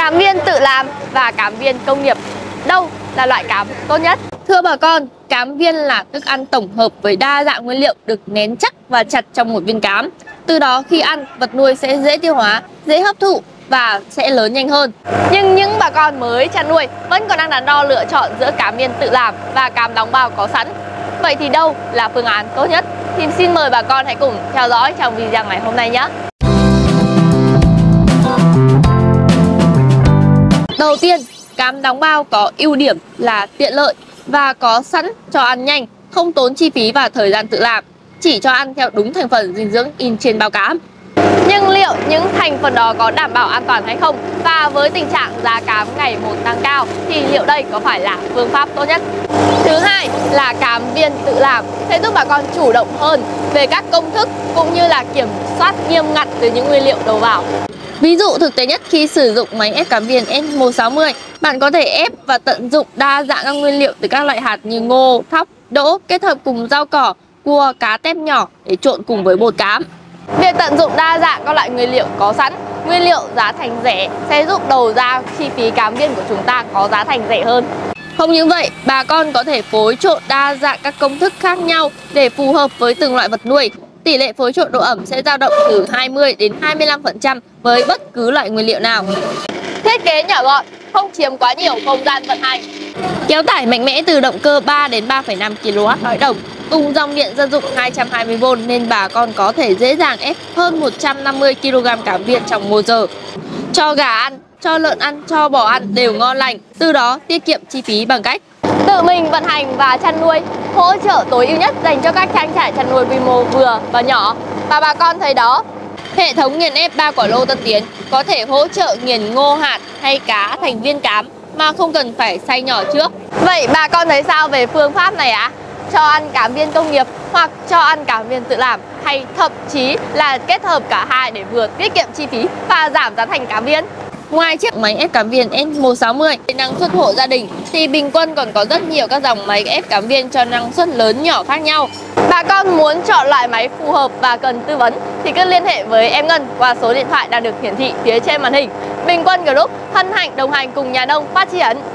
Cám viên tự làm và cám viên công nghiệp, đâu là loại cám tốt nhất? Thưa bà con, cám viên là thức ăn tổng hợp với đa dạng nguyên liệu được nén chắc và chặt trong một viên cám. Từ đó khi ăn, vật nuôi sẽ dễ tiêu hóa, dễ hấp thụ và sẽ lớn nhanh hơn. Nhưng những bà con mới chăn nuôi vẫn còn đang đắn đo lựa chọn giữa cám viên tự làm và cám đóng bao có sẵn. Vậy thì đâu là phương án tốt nhất? Thì xin mời bà con hãy cùng theo dõi trong video ngày hôm nay nhé. Đầu tiên, cám đóng bao có ưu điểm là tiện lợi và có sẵn cho ăn nhanh, không tốn chi phí và thời gian tự làm, chỉ cho ăn theo đúng thành phần dinh dưỡng in trên bao cám. Nhưng liệu những thành phần đó có đảm bảo an toàn hay không? Và với tình trạng giá cám ngày một tăng cao thì liệu đây có phải là phương pháp tốt nhất? Thứ hai là cám viên tự làm sẽ giúp bà con chủ động hơn về các công thức cũng như là kiểm soát nghiêm ngặt từ những nguyên liệu đầu vào. Ví dụ thực tế nhất khi sử dụng máy ép cám viên S160, bạn có thể ép và tận dụng đa dạng các nguyên liệu từ các loại hạt như ngô, thóc, đỗ kết hợp cùng rau cỏ, cua, cá tép nhỏ để trộn cùng với bột cám. Việc tận dụng đa dạng các loại nguyên liệu có sẵn, nguyên liệu giá thành rẻ sẽ giúp đầu ra chi phí cám viên của chúng ta có giá thành rẻ hơn. Không những vậy, bà con có thể phối trộn đa dạng các công thức khác nhau để phù hợp với từng loại vật nuôi. Tỷ lệ phối trộn độ ẩm sẽ dao động từ 20 đến 25% với bất cứ loại nguyên liệu nào. Thiết kế nhỏ gọn, không chiếm quá nhiều không gian vận hành. Kéo tải mạnh mẽ từ động cơ 3 đến 3,5 kW lõi đồng. Cùng dòng điện gia dụng 220V nên bà con có thể dễ dàng ép hơn 150 kg cám viên trong 1 giờ. Cho gà ăn, cho lợn ăn, cho bò ăn đều ngon lành, từ đó tiết kiệm chi phí bằng cách tự mình vận hành và chăn nuôi, hỗ trợ tối ưu nhất dành cho các trang trại chăn nuôi quy mô vừa và nhỏ. Và bà con thấy đó, hệ thống nghiền ép 3 quả lô Tân Tiến có thể hỗ trợ nghiền ngô hạt hay cá thành viên cám mà không cần phải xay nhỏ trước. Vậy bà con thấy sao về phương pháp này ạ? Cho ăn cám viên công nghiệp hoặc cho ăn cám viên tự làm, hay thậm chí là kết hợp cả hai để vừa tiết kiệm chi phí và giảm giá thành cám viên? Ngoài chiếc máy ép cám viên S160 năng suất hộ gia đình thì bình quân còn có rất nhiều các dòng máy ép cám viên cho năng suất lớn nhỏ khác nhau. Bà con muốn chọn loại máy phù hợp và cần tư vấn thì cứ liên hệ với em Ngân qua số điện thoại đang được hiển thị phía trên màn hình. Bình Quân Group hân hạnh đồng hành cùng nhà nông phát triển.